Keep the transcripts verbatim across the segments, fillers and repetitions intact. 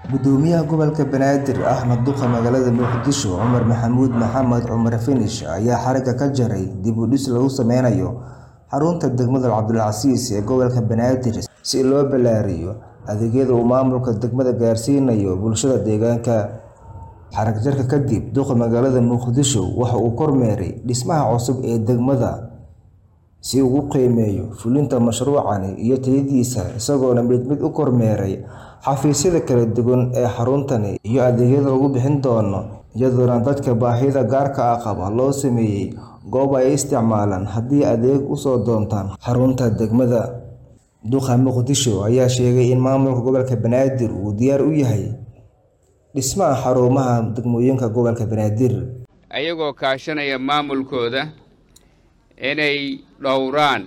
gudoomiyaha gobolka Banaadir ahna duqa magaalada Muqdisho Cumar Maxamuud Maxamed Cumar Finish ayaa xariga ka jaray dib u dhis lagu sameynayo xarunta degmada Cabdulcasiis ee gobolka Banaadir si loo balaariyo adeegyada uu maamulka degmada gaarsiinayo bulshada deegaanka. xarag jarka kadib duqa magaalada Muqdisho waxa uu kormeeray dhismaha cusub ee degmada si uu u qiimeeyo fulinta mashruucan iyo tayadiisa isagoona mid mid u kormeeray xafiisyada kala duwan ee xaruntani iyo adeegyada lagu bixin doono iyadoona dadka baahida gaarka ah qaba loo sameeyay goob ay isticmaalaan haddii adeeg u soo doontaan xarunta degmada. duqa Muqdisho ayaa sheegay in maamulka gobolka Banaadir uu diyaar u yahay dhismaha xarumaha degmooyinka gobolka Banaadir ayagoo kaashanaya maamulkooda inay dhowraan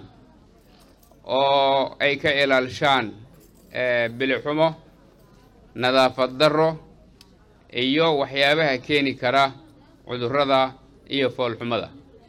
oo ay ka ilaalshaan bilixumo nadaafad darro iyo waxyaabaha keeni kara cudurrada iyo foolxumada.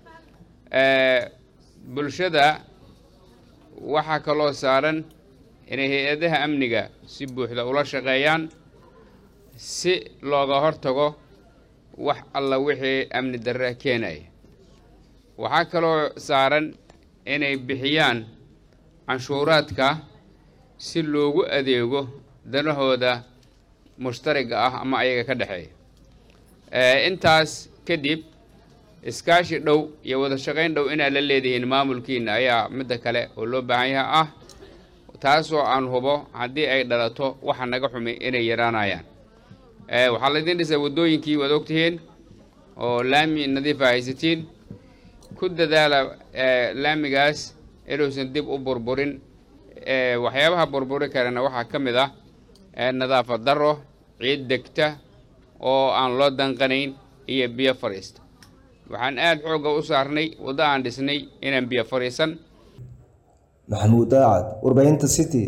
bulshada waxaa kaloo saaran inay hay'adaha amniga si buuxda ula shaqeeyaan si looga hortago wax alla wixii amni darro keenaya. waxaa kaloo saaran inay bixiyaan canshuuraadka si loogu adeego danahooda mushtariga ah ama ayaga ka dhaxeeya. intaas kadib iskaashi dhow iyo wada shaqayn dhow inaad la leedihiin maamulkiina ayaa midda kale oo loo baahan yahay ah taasoo aan hubo haddii ay dhalato waxa naga xumi inay yaraanayaan. waxaa laydin dhisay waddooyinkii waad ogtihiin oo laami nadiifa haysatiin ku dadaala laamigaas inuusan dib u burburin. waxyaabaha burburi karana waxaa ka mid ah nadaafad darro, ciid degta oo aan loo danqanayn iyo biyo fariista. waxaan aad xoogga u saarnay waddo aan dhisnay inaan biyo fariisan. Maxamuud Daacad, warbaahinta City.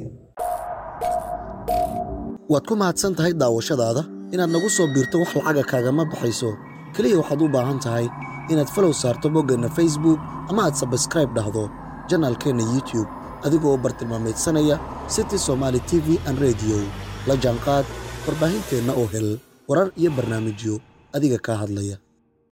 waad ku mahadsan tahay daawashadaada inaad nagu soo biirto wax lacaga kaagama baxayso kaliya waxaad u baahan tahay inaad follow saarto boggeenna Facebook ama aad subscribe dhahdo janaalkeena YouTube adigoo bartilmaameedsanaya City Somali T V and Radio la jaanqaad warbaahinteena oo hel warar iyo barnaamijyo adiga ka hadlaya.